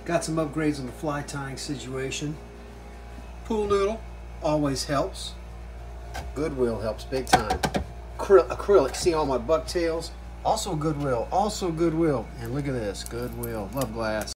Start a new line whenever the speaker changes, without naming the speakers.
Got some upgrades on the fly tying situation. Pool noodle always helps. Goodwill helps big time. Acrylic, see all my bucktails? Also Goodwill, also Goodwill. And look at this, Goodwill, love glass.